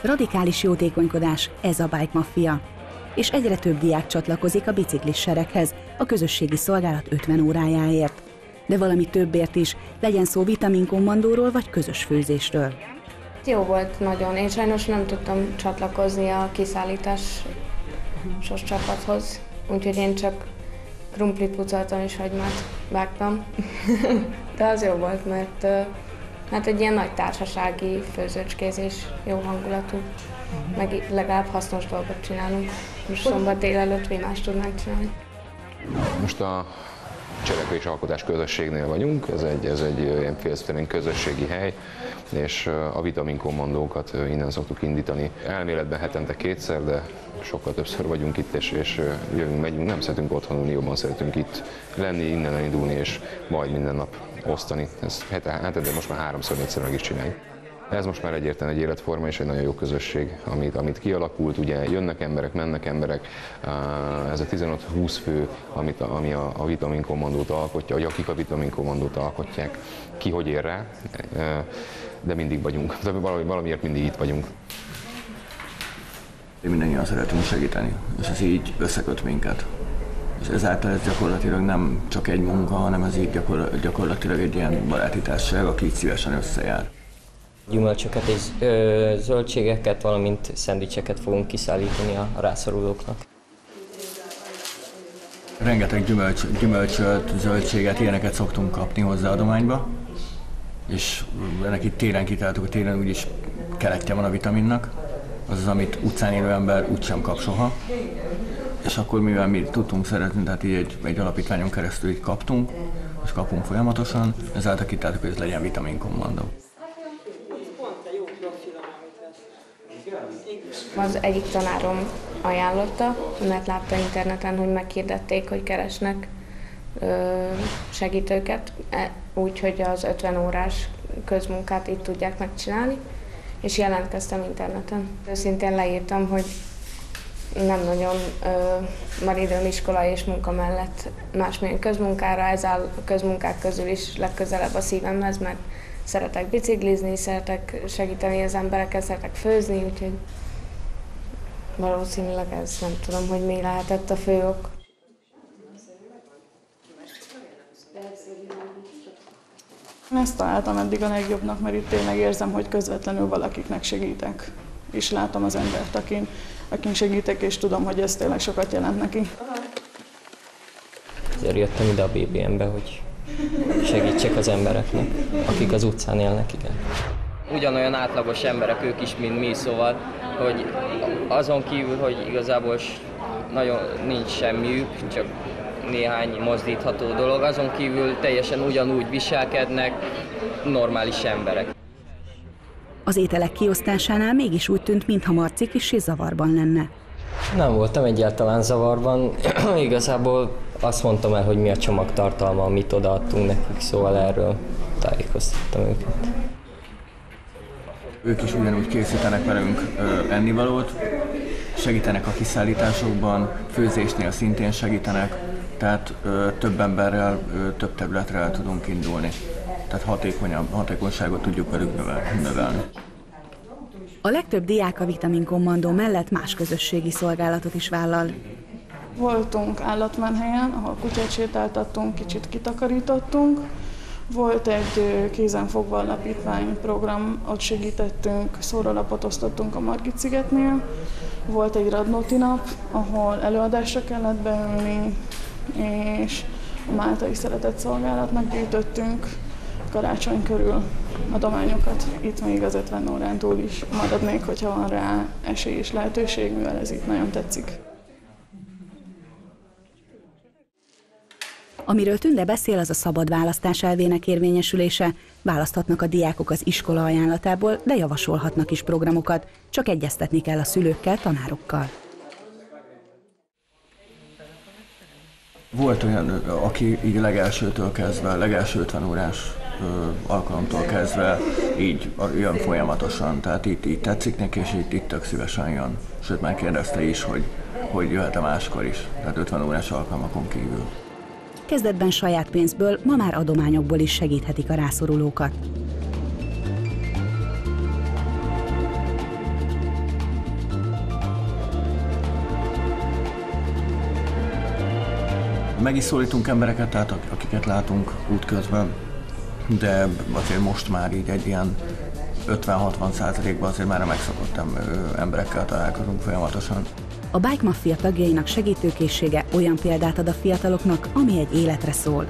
Radikális jótékonykodás, ez a Bike Mafia. És egyre több diák csatlakozik a biciklis sereghez, a közösségi szolgálat 50 órájáért. De valami többért is, legyen szó vitaminkommandóról vagy közös főzésről. Jó volt nagyon. Én sajnos nem tudtam csatlakozni a kiszállításos csapathoz, úgyhogy én csak krumplit pucoltam és hagymát vágtam. De az jó volt, mert hát egy ilyen nagy társasági főzőcskézés, jó hangulatú, meg legalább hasznos dolgot csinálunk. Most szombat délelőtt mi más tudnánk csinálni. Most a Cselekvés Alkotás Közösségnél vagyunk, ez egy ilyen félsztemény közösségi hely, és a vitaminkommandókat innen szoktuk indítani. Elméletben hetente 2-szer, de sokkal többször vagyunk itt, és jövünk, megyünk, nem szeretünk otthon ülni, jobban szeretünk itt lenni, innen elindulni, és majd minden nap osztani. Ez de most már 3-4-szer meg is csináljuk. Ez most már egyértelműen egy életforma és egy nagyon jó közösség, amit kialakult. Ugye jönnek emberek, mennek emberek, ez a 15-20 fő, ami a vitaminkommandót alkotja, vagy akik a vitaminkommandót alkotják, ki hogy ér rá, de mindig vagyunk, valamiért mindig itt vagyunk. Mindannyian szeretünk segíteni, és ez így összeköt minket. És ezáltal ez gyakorlatilag nem csak egy munka, hanem ez így gyakorlatilag egy ilyen baráti társaság, aki így szívesen összejár. Gyümölcsöket és zöldségeket, valamint szendvicseket fogunk kiszállítani a rászorulóknak. Rengeteg gyümölcsöt, zöldséget, ilyeneket szoktunk kapni hozzá adományba, és ennek itt télen kitáltuk, télen úgyis keletje van a vitaminnak, az, amit utcán élő ember úgysem kap soha. És akkor mivel mi tudtunk szeretni, tehát így egy alapítványon keresztül így kaptunk, és kapunk folyamatosan, ezáltal kitáltuk, hogy ez legyen vitaminkommandó. Az egyik tanárom ajánlotta, mert látta interneten, hogy meghirdették, hogy keresnek segítőket, úgyhogy az 50 órás közmunkát itt tudják megcsinálni, és jelentkeztem interneten. Őszintén leírtam, hogy nem nagyon van időm iskola és munka mellett másmilyen közmunkára, ez áll a közmunkák közül is legközelebb a szívemhez, mert szeretek biciklizni, szeretek segíteni az embereket, szeretek főzni, úgyhogy valószínűleg ez, nem tudom, hogy mi lehetett a fő ok. Ezt találtam eddig a legjobbnak, mert itt tényleg érzem, hogy közvetlenül valakiknek segítek. És látom az embert, akin segítek, és tudom, hogy ez tényleg sokat jelent neki. Ezért jöttem ide a BBM-be, hogy segítsek az embereknek, akik az utcán élnek, igen. Ugyanolyan átlagos emberek ők is, mint mi, szóval, hogy azon kívül, hogy igazából nagyon nincs semmiük, csak néhány mozdítható dolog, azon kívül teljesen ugyanúgy viselkednek normális emberek. Az ételek kiosztásánál mégis úgy tűnt, mintha Marci kissé zavarban lenne. Nem voltam egyáltalán zavarban, igazából azt mondtam el, hogy mi a csomagtartalma, amit odaadtunk nekik, szóval erről tájékoztattam őket. Ők is ugyanúgy készítenek velünk ennivalót, segítenek a kiszállításokban, főzésnél szintén segítenek, tehát több emberrel, több területre el tudunk indulni. Tehát hatékonyságot tudjuk velük növelni. A legtöbb diák a vitaminkommandó mellett más közösségi szolgálatot is vállal. Voltunk állatmenhelyen, ahol kutyát sétáltattunk, kicsit kitakarítottunk. Volt egy kézenfogva alapítvány program, ott segítettünk, szórólapot osztottunk a Margit-szigetnél. Volt egy Radnóti nap, ahol előadásra kellett beülni, és a Máltai Szeretett Szolgálatnak gyűjtöttünk karácsony körül adományokat. Itt még az 50 órán túl is maradnék, hogyha van rá esély és lehetőség, mivel ez itt nagyon tetszik. Amiről Tünde beszél, az a szabad választás elvének érvényesülése. Választhatnak a diákok az iskola ajánlatából, de javasolhatnak is programokat. Csak egyeztetni kell a szülőkkel, tanárokkal. Volt olyan, aki így legelsőtől kezdve, legelső 50 órás alkalomtól kezdve így jön folyamatosan, tehát itt tetszik neki, és itt tök szívesen jön. Sőt, már kérdezte is, hogy jöhet-e máskor is, tehát 50 órás alkalmakon kívül. Kezdetben saját pénzből, ma már adományokból is segíthetik a rászorulókat. Meg is szólítunk embereket, tehát akiket látunk útközben, de azért most már így egy ilyen 50-60%-ban azért már a megszokott emberekkel találkozunk folyamatosan. A Bike Mafia tagjainak segítőkészsége olyan példát ad a fiataloknak, ami egy életre szól.